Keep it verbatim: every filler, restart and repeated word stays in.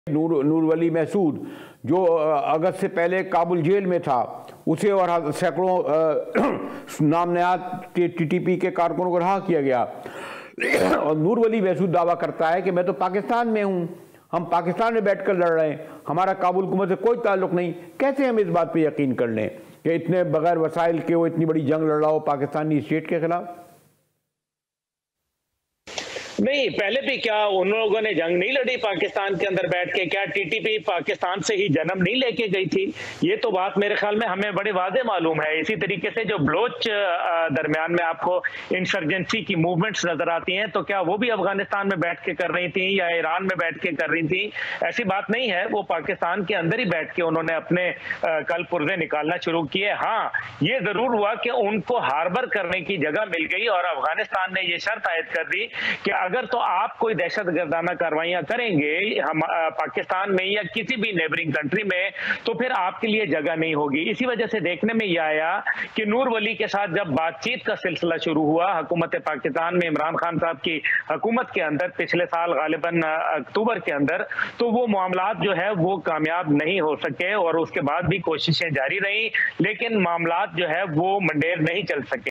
نور نور ولی محسود جو اگست سے پہلے کابل جیل میں تھا، اسے اور سینکڑوں نام نہاد ٹی ٹی پی کے کارکنوں کو رہا کیا گیا، اور نور ولی محسود دعویٰ کرتا ہے کہ میں تو پاکستان میں ہوں، ہم پاکستان میں بیٹھ کر لڑ رہے ہیں، ہمارا کابل حکومت سے کوئی تعلق نہیں۔ کیسے ہم اس بات پہ یقین کر لیں کہ اتنے بغیر وسائل کے وہ اتنی بڑی جنگ لڑ رہا ہو پاکستانی اسٹیٹ کے خلاف؟ نہیں، پہلے بھی کیا ان لوگوں نے جنگ نہیں لڑی پاکستان کے اندر بیٹھ کے؟ کیا ٹی ٹی پی پاکستان سے ہی جنم نہیں لے کے گئی تھی؟ یہ تو بات میرے خیال میں ہمیں بڑے واضح معلوم ہے۔ اسی طریقے سے جو بلوچ درمیان میں آپ کو انسرجنسی کی موومنٹس نظر آتی ہیں، تو کیا وہ بھی افغانستان میں بیٹھ کے کر رہی تھیں یا ایران میں بیٹھ کے کر رہی تھیں؟ ایسی بات نہیں ہے، وہ پاکستان کے اندر ہی بیٹھ کے انہوں نے اپنے کل پرزے نکالنا شروع کیے۔ ہاں، یہ ضرور ہوا کہ ان کو ہاربر کرنے کی جگہ مل گئی، اور افغانستان نے یہ شرط عائد کر دی کہ اگر تو آپ کوئی دہشت گردانہ کارروائیاں کریں گے ہم پاکستان میں یا کسی بھی نیبرنگ کنٹری میں، تو پھر آپ کے لیے جگہ نہیں ہوگی۔ اسی وجہ سے دیکھنے میں یہ آیا کہ نور ولی کے ساتھ جب بات چیت کا سلسلہ شروع ہوا حکومت پاکستان میں عمران خان صاحب کی حکومت کے اندر پچھلے سال غالباً اکتوبر کے اندر، تو وہ معاملات جو ہے وہ کامیاب نہیں ہو سکے، اور اس کے بعد بھی کوششیں جاری رہیں، لیکن معاملات جو ہے وہ منڈیر نہیں چل سکے۔